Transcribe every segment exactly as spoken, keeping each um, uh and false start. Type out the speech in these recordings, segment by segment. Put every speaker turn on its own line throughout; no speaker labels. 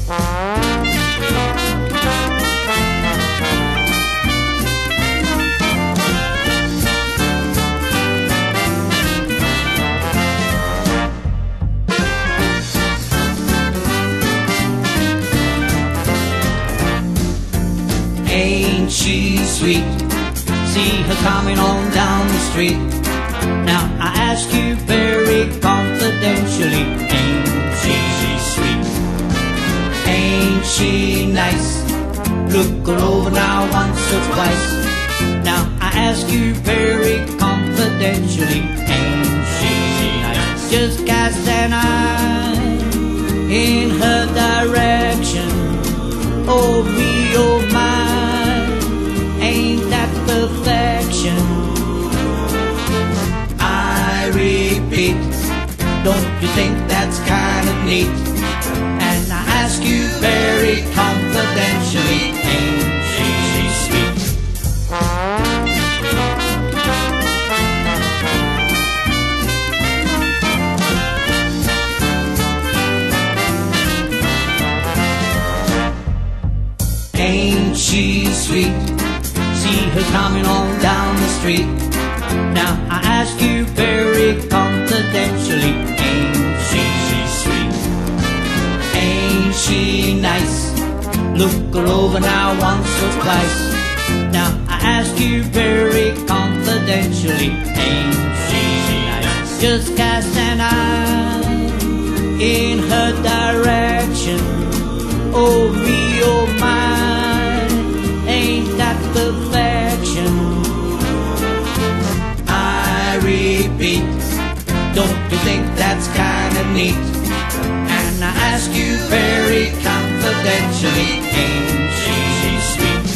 Ain't she sweet? See her coming on down the street. Now I ask you very confidentially, ain't she sweet? Ain't she nice? Look her over now once or twice. Now I ask you very confidentially, ain't she nice? Just cast an eye in her direction. Oh me, oh my, ain't that perfection? I repeat, don't you think that's kind of neat? And I ask you very confidentially, ain't she sweet? Ain't she sweet? See her coming on down the street. Now I ask you very confidentially, ain't she sweet? Ain't she nice? Look her over now once or twice. Now I ask you very confidentially, ain't she nice? Just cast an eye in her direction. Oh me, oh my, ain't that perfection? I repeat, don't you think that's kind of neat? And I ask you very confidentially, ain't she sweet?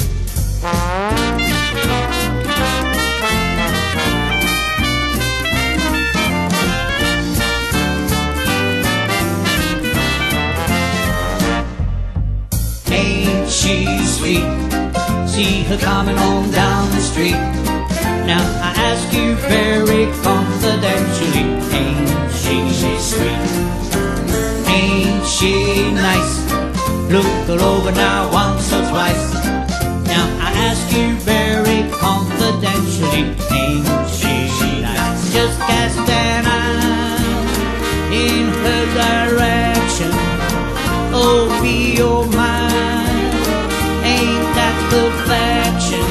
Ain't she sweet? See her coming on down the street. Now I ask you very confidentially, ain't she sweet? Ain't she nice? Look her over now once or twice. Now I ask you very confidentially, ain't she nice? Just cast an eye in her direction. Oh me, oh my, ain't that perfection?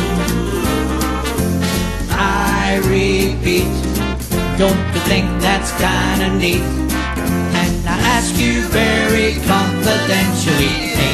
I repeat, don't you think that's kinda neat? And I ask you very confidentially,